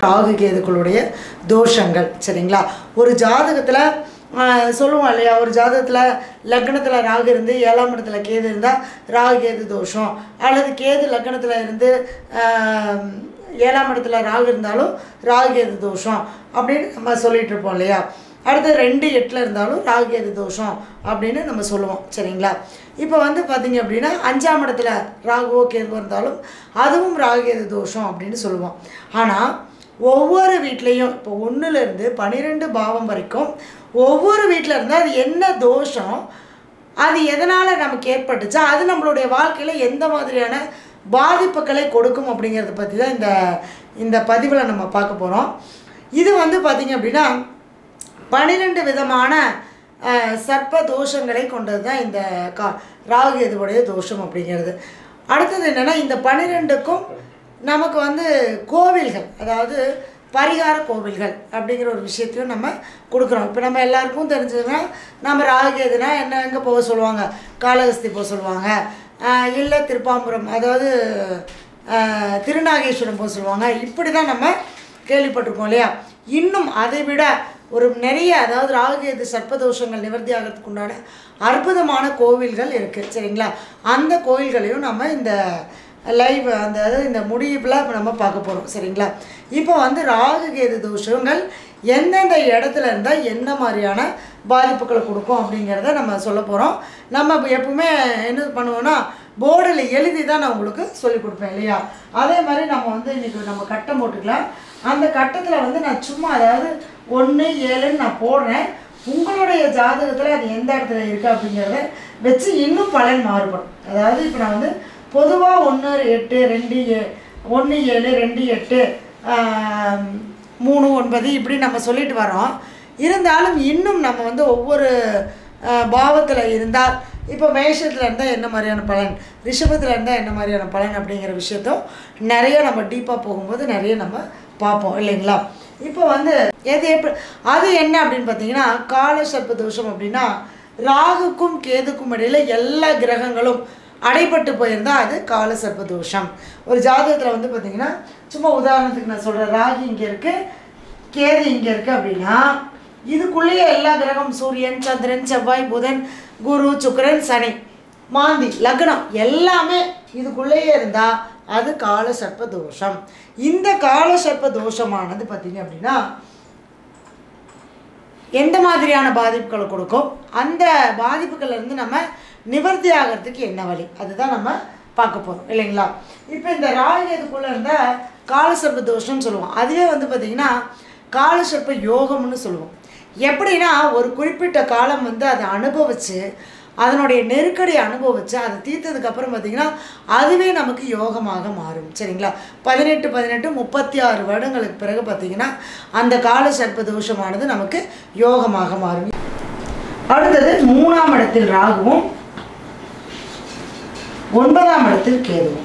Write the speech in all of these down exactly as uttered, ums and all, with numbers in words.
ராகு கேதுக்களுடைய தோஷங்கள் சரிங்களா. ஒரு ஜாதகத்தில் சொல்லுவோம் இல்லையா, ஒரு ஜாதகத்தில் லக்னத்தில் ராகு இருந்து ஏழாம் இடத்துல கேது இருந்தால் ராகு கேது தோஷம், அல்லது கேது லக்னத்தில் இருந்து ஏழாம் இடத்துல ராகு இருந்தாலும் ராகு கேது தோஷம் அப்படின்னு நம்ம சொல்லிகிட்டு இருப்போம் இல்லையா. அடுத்து ரெண்டு எட்டில் இருந்தாலும் ராகு கேது தோஷம் அப்படின்னு நம்ம சொல்லுவோம் சரிங்களா. இப்போ வந்து பார்த்திங்க அப்படின்னா அஞ்சாம் இடத்துல ராகுவோ கேதுவோ இருந்தாலும் அதுவும் ராகு கேது தோஷம் அப்படின்னு சொல்லுவோம். ஆனால் ஒவ்வொரு வீட்லேயும் இப்போ ஒன்றுலேருந்து பன்னிரெண்டு பாவம் வரைக்கும் ஒவ்வொரு வீட்டில் இருந்தால் அது என்ன தோஷம், அது எதனால் நமக்கு ஏற்பட்டுச்சா, அது நம்மளுடைய வாழ்க்கையில் எந்த மாதிரியான பாதிப்புகளை கொடுக்கும் அப்படிங்கிறத பற்றி தான் இந்த இந்த பதிவில் நம்ம பார்க்க போகிறோம். இது வந்து பார்த்திங்க அப்படின்னா பன்னிரெண்டு விதமான சர்ப்ப தோஷங்களை கொண்டது தான் இந்த கா ராகு கேதுவுடைய தோஷம் அப்படிங்கிறது. அடுத்தது என்னென்னா இந்த பன்னிரெண்டுக்கும் நமக்கு வந்து கோவில்கள், அதாவது பரிகார கோவில்கள் அப்படிங்கிற ஒரு விஷயத்தையும் நம்ம கொடுக்குறோம். இப்போ நம்ம எல்லாருக்கும் தெரிஞ்சதுன்னா நம்ம ராகு கேதுனா என்ன எங்கே போக சொல்லுவாங்க, காளஹஸ்தி போக சொல்லுவாங்க, இல்லை திருப்பாம்புரம் அதாவது திருநாகேஸ்வரம் போக சொல்லுவாங்க. இப்படி தான் நம்ம கேள்விப்பட்டிருக்கோம் இல்லையா. இன்னும் அதை விட ஒரு நிறைய அதாவது ராகு கேது சர்ப்பதோஷங்கள் நிவர்த்தி ஆகிறதுக்கு உண்டான அற்புதமான கோவில்கள் இருக்குது சரிங்களா. அந்த கோவில்களையும் நம்ம இந்த லைவ் அந்த அதாவது இந்த முடிவில் இப்போ நம்ம பார்க்க போகிறோம் சரிங்களா. இப்போ வந்து ராகு கேது தோஷங்கள் எந்தெந்த இடத்துல இருந்தால் என்ன மாதிரியான பாதிப்புகளை கொடுக்கும் அப்படிங்கிறத நம்ம சொல்ல போகிறோம். நம்ம எப்பவுமே என்ன பண்ணுவோன்னா போர்டில் எழுதி தான் நான் உங்களுக்கு சொல்லிக் கொடுப்பேன் இல்லையா. அதே மாதிரி நம்ம வந்து இன்றைக்கி நம்ம கட்டம் போட்டுக்கலாம். அந்த கட்டத்தில் வந்து நான் சும்மா அதாவது ஒன்று ஏழுன்னு நான் போடுறேன். உங்களுடைய ஜாதகத்தில் அது எந்த இடத்துல இருக்குது அப்படிங்கிறத வச்சு இன்னும் பலன் மாறுபடும். அதாவது இப்போ நான் வந்து பொதுவாக ஒன்று எட்டு ரெண்டு ஏ ஒன்று ஏழு ரெண்டு எட்டு மூணு ஒன்பது இப்படி நம்ம சொல்லிட்டு வரோம். இருந்தாலும் இன்னும் நம்ம வந்து ஒவ்வொரு பாவத்தில் இருந்தால் இப்போ மேஷத்தில் இருந்தால் என்ன மாதிரியான பலன், ரிஷபத்தில் இருந்தால் என்ன மாதிரியான பலன் அப்படிங்கிற விஷயத்தும் நிறைய நம்ம டீப்பாக போகும்போது நிறைய நம்ம பார்ப்போம் இல்லைங்களா. இப்போ வந்து எது எப்படி அது என்ன அப்படின்னு பார்த்தீங்கன்னா கால சர்ப்ப தோஷம் அப்படின்னா ராகுக்கும் கேதுக்கும் இடையில் எல்லா கிரகங்களும் அடைப்பட்டு போயிருந்தால் அது கால சர்ப்ப தோஷம். ஒரு ஜாதகத்தில் வந்து பார்த்திங்கன்னா சும்மா உதாரணத்துக்கு நான் சொல்கிறேன், ராகு இங்கே இருக்குது கேது இங்கே இருக்குது அப்படின்னா இதுக்குள்ளேயே எல்லா கிரகம் சூரியன் சந்திரன் செவ்வாய் புதன் குரு சுக்கிரன் சனி மாந்தி லக்னம் எல்லாமே இதுக்குள்ளேயே இருந்தால் அது கால சர்ப்ப தோஷம். இந்த கால சர்ப்ப தோஷமானது பார்த்திங்க அப்படின்னா எந்த மாதிரியான பாதிப்புகளை கொடுக்கும், அந்த பாதிப்புகள்லேருந்து நம்ம நிவர்த்தி ஆகிறதுக்கு என்ன வழி, அதுதான் நம்ம பார்க்க போகிறோம் இல்லைங்களா. இப்போ இந்த ராகு கேதுக்குள்ளே இருந்தால் காலசர்ப்ப தோஷம்னு சொல்லுவோம். அதுவே வந்து பார்த்திங்கன்னா காலசர்ப்ப யோகம்னு சொல்லுவோம். எப்படின்னா ஒரு குறிப்பிட்ட காலம் வந்து அதை அனுபவித்து அதனுடைய நெருக்கடி அனுபவித்து அதை தீர்த்ததுக்கப்புறம் பார்த்திங்கன்னா அதுவே நமக்கு யோகமாக மாறும் சரிங்களா. பதினெட்டு பதினெட்டு முப்பத்தி ஆறு வருடங்களுக்கு பிறகு பார்த்திங்கன்னா அந்த கால சர்ப்ப தோஷமானது நமக்கு யோகமாக மாறும். அடுத்தது மூணாம் இடத்தில் ராகுவும் ஒன்பதாம் இடத்தில் கேதுவும்.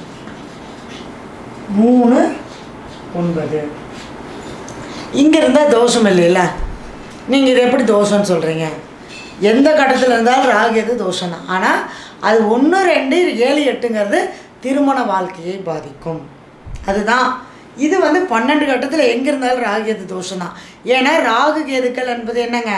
மூணு ஒன்பது இங்கே இருந்தால் தோஷம் இல்லைல்ல, நீங்கள் இதை எப்படி தோஷம்னு சொல்கிறீங்க? எந்த கட்டத்தில் இருந்தாலும் ராகு கேது தோஷம் தான். ஆனால் அது ஒன்று ரெண்டு ஏழு எட்டுங்கிறது திருமண வாழ்க்கையை பாதிக்கும். அதுதான் இது வந்து பன்னெண்டு கட்டத்தில் எங்கே இருந்தாலும் ராகு கேது தோஷம் தான். ஏன்னா ராகு கேதுக்கள் என்பது என்னங்க,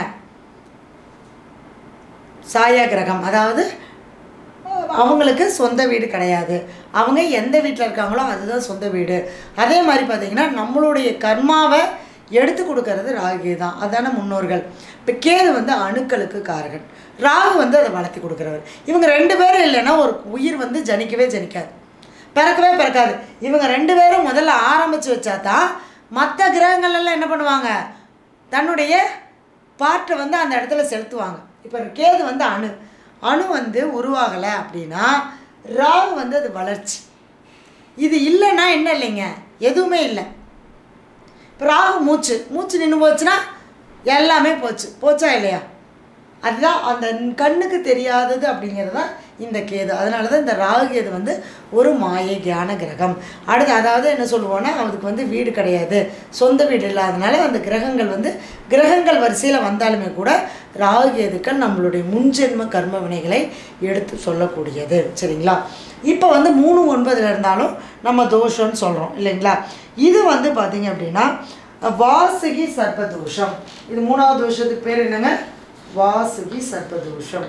சாயா கிரகம், அதாவது அவங்களுக்கு சொந்த வீடு கிடையாது, அவங்க எந்த வீட்டில் இருக்காங்களோ அதுதான் சொந்த வீடு. அதே மாதிரி பார்த்திங்கன்னா நம்மளுடைய கர்மாவை எடுத்து கொடுக்கறது ராகு தான், அதான முன்னோர்கள். இப்போ கேது வந்து அணுக்களுக்கு காரகன், ராகு வந்து அதை வளர்த்தி கொடுக்குறவர். இவங்க ரெண்டு பேரும் இல்லைன்னா ஒரு உயிர் வந்து ஜனிக்கவே ஜனிக்காது, பிறக்கவே பிறக்காது. இவங்க ரெண்டு பேரும் முதல்ல ஆரம்பித்து வச்சா தான் மற்ற கிரகங்கள்லாம் என்ன பண்ணுவாங்க, தன்னுடைய பாட்டை வந்து அந்த இடத்துல செலுத்துவாங்க. இப்போ கேது வந்து அணு அணு வந்து உருவாகலை அப்படின்னா ராகு வந்து அது வளர்ச்சி. இது இல்லைன்னா என்ன இல்லைங்க, எதுவுமே இல்லை. இப்போ ராகு மூச்சு மூச்சு நின்று போச்சுன்னா எல்லாமே போச்சு, போச்சா இல்லையா. அதுதான் அந்த கண்ணுக்கு தெரியாதது அப்படிங்கிறது தான் இந்த கேது. அதனால தான் இந்த ராகு கேது வந்து ஒரு மாயை தியான கிரகம். அடுத்து அதாவது என்ன சொல்லுவோன்னா அதுக்கு வந்து வீடு கிடையாது, சொந்த வீடு இல்லாதனால அந்த கிரகங்கள் வந்து கிரகங்கள் வரிசையில் வந்தாலுமே கூட ராகு கேதுக்கள் நம்மளுடைய முன்ஜென்ம கர்ம வினைகளை எடுத்து சொல்லக்கூடியது சரிங்களா. இப்போ வந்து மூணு ஒன்பதில் இருந்தாலும் நம்ம தோஷம்னு சொல்கிறோம் இல்லைங்களா. இது வந்து பார்த்திங்க அப்படின்னா வாசுகி சர்ப்பதோஷம். இது மூணாவது தோஷத்துக்கு பேர் என்னங்க? வாசுகி சர்ப்பதோஷம்.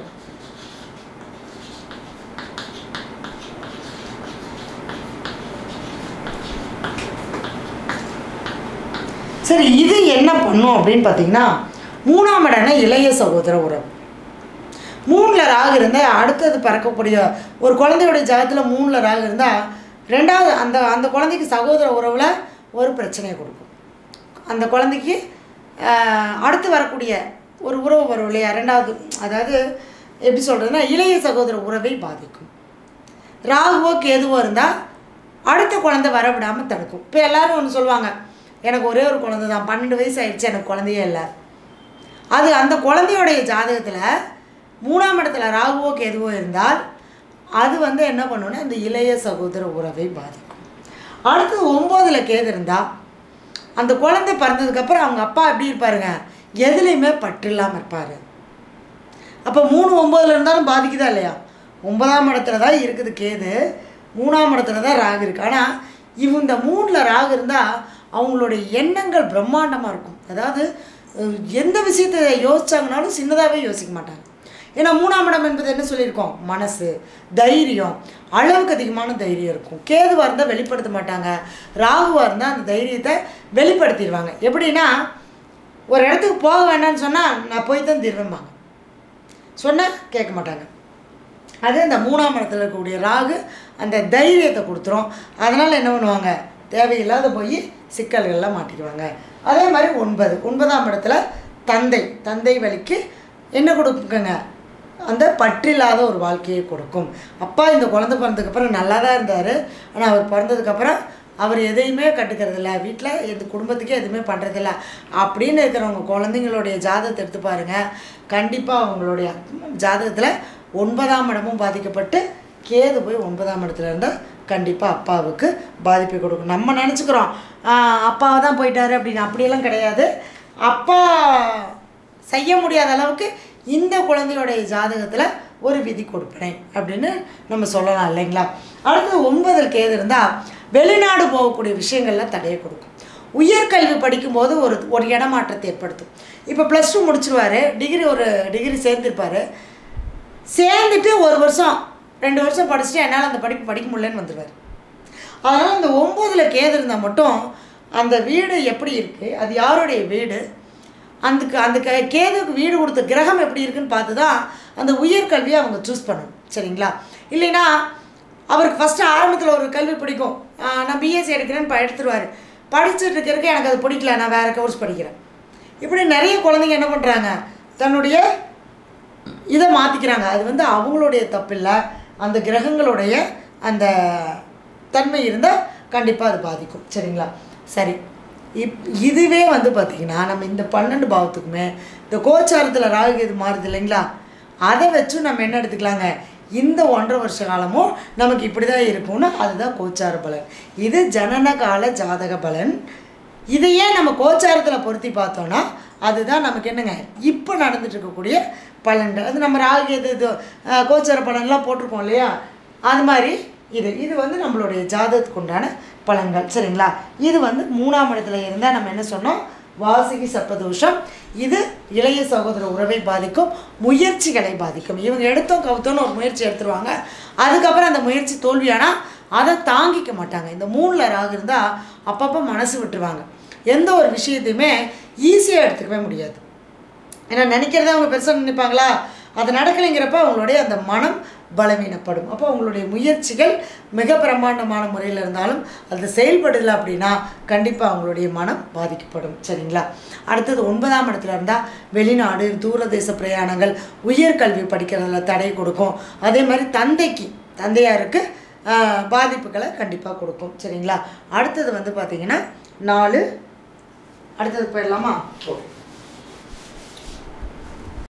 சரி, இது என்ன பண்ணும் அப்படின்னு பார்த்தீங்கன்னா, மூணாம் இடம்னா இளைய சகோதர உறவு. மூணில் ராகு இருந்தால் அடுத்தது பிறக்கக்கூடிய ஒரு குழந்தையுடைய ஜாதகத்தில் மூணில் ராகு இருந்தால் ரெண்டாவது அந்த அந்த குழந்தைக்கு சகோதர உறவில் ஒரு பிரச்சனையை கொடுக்கும். அந்த குழந்தைக்கு அடுத்து வரக்கூடிய ஒரு உறவு வரும் இல்லையா, ரெண்டாவது, அதாவது எப்படி சொல்கிறதுனா இளைய சகோதர உறவை பாதிக்கும். ராகுவோ கேதுவோ இருந்தால் அடுத்த குழந்தை வர விடாமல் தடுக்கும். இப்போ எல்லோரும் ஒன்று சொல்லுவாங்க, எனக்கு ஒரே ஒரு குழந்தை தான், பன்னெண்டு வயசு ஆயிடுச்சு, எனக்கு குழந்தையே இல்லை. அது அந்த குழந்தையோடைய ஜாதகத்தில் மூணாம் இடத்துல ராகுவோ கேதுவோ இருந்தால் அது வந்து என்ன பண்ணுன்னா இந்த இளைய சகோதர உறவை பாதிக்கும். அடுத்தது ஒம்போதில் கேது இருந்தால் அந்த குழந்தை பிறந்ததுக்கப்புறம் அவங்க அப்பா எப்படி இருப்பாருங்க, எதுலேயுமே பற்று இல்லாமல் இருப்பார். அப்போ மூணு ஒம்போதில் இருந்தாலும் பாதிக்குதா இல்லையா? ஒன்பதாம் இடத்துல தான் இருக்குது கேது, மூணாம் இடத்துல தான் ராகு இருக்குது. ஆனால் இவங்க இந்த மூணில் ராகு இருந்தால் அவங்களுடைய எண்ணங்கள் பிரம்மாண்டமாக இருக்கும். அதாவது எந்த விஷயத்தை யோசிச்சாங்கனாலும் சின்னதாகவே யோசிக்க மாட்டாங்க. ஏன்னா மூணாம் இடம் என்பது என்ன சொல்லியிருக்கோம், மனசு, தைரியம், அளவுக்கு அதிகமான தைரியம் இருக்கும். கேதுவாக இருந்தால் வெளிப்படுத்த மாட்டாங்க, ராகுவாக இருந்தால் அந்த தைரியத்தை வெளிப்படுத்திடுவாங்க. எப்படின்னா ஒரு இடத்துக்கு போக வேண்டாம்னு சொன்னால் நான் போய் தான் தீர்வேம்பாங்க, சொன்னால் கேட்க மாட்டாங்க. அதே இந்த மூணாம் இடத்துல இருக்கக்கூடிய ராகு அந்த தைரியத்தை கொடுத்துரும். அதனால் என்ன பண்ணுவாங்க, தேவையில்லாத போய் சிக்கல்கள்லாம் மாட்டிக்குவாங்க. அதே மாதிரி ஒன்பது ஒன்பதாம் இடத்துல தந்தை தந்தை வழிக்கு என்ன கொடுக்குங்க, அந்த பற்றில்லாத ஒரு வாழ்க்கையை கொடுக்கும். அப்பா இந்த குழந்தை பிறந்ததுக்கப்புறம் நல்லா தான் இருந்தார், ஆனால் அவர் பிறந்ததுக்கப்புறம் அவர் எதையுமே கட்டுக்கிறதில்ல, வீட்டில் எந்த குடும்பத்துக்கே எதுவுமே பண்ணுறதில்ல அப்படின்னு இருக்கிறவங்க குழந்தைங்களுடைய ஜாதகத்தை எடுத்து பாருங்கள். கண்டிப்பாக அவங்களுடைய ஜாதகத்தில் ஒன்பதாம் இடமும் பாதிக்கப்பட்டு கேது போய் ஒன்பதாம் இடத்துல இருந்தால் கண்டிப்பாக அப்பாவுக்கு பாதிப்பை கொடுக்கும். நம்ம நினச்சிக்கிறோம் அப்பாவை தான் போயிட்டாரு அப்படின்னு, அப்படியெல்லாம் கிடையாது. அப்பா செய்ய முடியாத அளவுக்கு இந்த குழந்தையோடைய ஜாதகத்தில் ஒரு விதி கொடுப்பேன் அப்படின்னு நம்ம சொல்லலாம் இல்லைங்களா. அடுத்து ஒன்பதில் கேது இருந்தால் வெளிநாடு போகக்கூடிய விஷயங்கள்லாம் தடையை கொடுக்கும். உயர்கல்வி படிக்கும்போது ஒரு ஒரு இடமாற்றத்தை ஏற்படுத்தும். இப்போ ப்ளஸ் டூ முடிச்சிருவார், டிகிரி ஒரு டிகிரி சேர்ந்துருப்பார், சேர்ந்துட்டு ஒரு வருஷம் ரெண்டு வருஷம் படிச்சுட்டு என்னால் அந்த படிப்பு படிக்க முடியலன்னு வந்துடுவார். அதனால் இந்த ஒம்போதில் கேது இருந்தால் மட்டும் அந்த வீடு எப்படி இருக்குது, அது யாருடைய வீடு, அதுக்கு அந்த க கேதுக்கு வீடு கொடுத்த கிரகம் எப்படி இருக்குன்னு பார்த்து தான் அந்த உயர்கல்வியை அவங்க சூஸ் பண்ணணும், சரிங்களா. இல்லைன்னா அவருக்கு ஃபஸ்ட்டு ஆரம்பத்தில் ஒரு கல்வி பிடிக்கும், நான் பிஎஸ்சி எடுக்கிறேன்னு எடுத்துருவார், படிச்சுட்டு இருக்கிறதுக்கு எனக்கு அது பிடிக்கல, நான் வேறு கோர்ஸ் படிக்கிறேன். இப்படி நிறைய குழந்தைங்க என்ன பண்ணுறாங்க, தன்னுடைய இதை மாற்றிக்கிறாங்க. அது வந்து அவங்களுடைய தப்பில்லை, அந்த கிரகங்களுடைய அந்த தன்மை இருந்தால் கண்டிப்பாக அது பாதிக்கும், சரிங்களா. சரி, இப் இதுவே வந்து பார்த்திங்கன்னா நம்ம இந்த பன்னெண்டு பாவத்துக்குமே இந்த கோச்சாரத்தில் ராகு கேது மாறுது இல்லைங்களா, அதை வச்சு நம்ம என்ன எடுத்துக்கலாங்க, இந்த ஒன்றரை வருஷ காலமும் நமக்கு இப்படி தான் இருக்கும்னு அதுதான் கோச்சார பலன். இது ஜனன கால ஜாதக பலன். இதையே நம்ம கோச்சாரத்தில் பொருத்தி பார்த்தோன்னா அதுதான் நமக்கு என்னங்க இப்போ நடந்துட்டு இருக்கக்கூடிய பலன்கள். அது நம்ம ராகு கேது இது கோச்சார பலன்லாம் போட்டிருக்கோம் இல்லையா, அது மாதிரி இது இது வந்து நம்மளுடைய ஜாதகத்துக்கு உண்டான பலன்கள், சரிங்களா. இது வந்து மூணாம் இடத்துல இருந்தால் நம்ம என்ன சொன்னோம், வாசுகி சர்ப்பதோஷம். இது இளைய சகோதர உறவை பாதிக்கும், முயற்சிகளை பாதிக்கும். இவங்க எடுத்தோம் கவுத்தோன்னு ஒரு முயற்சி எடுத்துருவாங்க, அதுக்கப்புறம் அந்த முயற்சி தோல்வியானால் அதை தாங்கிக்க மாட்டாங்க. இந்த மூணில் ராகு இருந்தால் அப்பப்போ மனசு விட்டுருவாங்க, எந்த ஒரு விஷயத்தையுமே ஈஸியாக எடுத்துக்கவே முடியாது. ஏன்னா நினைக்கிறத அவங்க பெருசாக நினைப்பாங்களா, அது நடக்கலைங்கிறப்ப அவங்களுடைய அந்த மனம் பலவீனப்படும். அப்போ அவங்களுடைய முயற்சிகள் மிக பிரம்மாண்டமான முறையில் இருந்தாலும் அது செயல்படலை அப்படின்னா கண்டிப்பாக அவங்களுடைய மனம் பாதிக்கப்படும், சரிங்களா. அடுத்தது ஒன்பதாம் இடத்துல இருந்தால் வெளிநாடு, தூரதேச பிரயாணங்கள், உயர்கல்வி படிக்கிறதுல தடை கொடுக்கும். அதே மாதிரி தந்தைக்கு தந்தையாருக்கு பாதிப்புகளை கண்டிப்பாக கொடுக்கும், சரிங்களா. அடுத்தது வந்து பார்த்திங்கன்னா நாலு, அடுத்தது போயிடலாமா. ஓகே.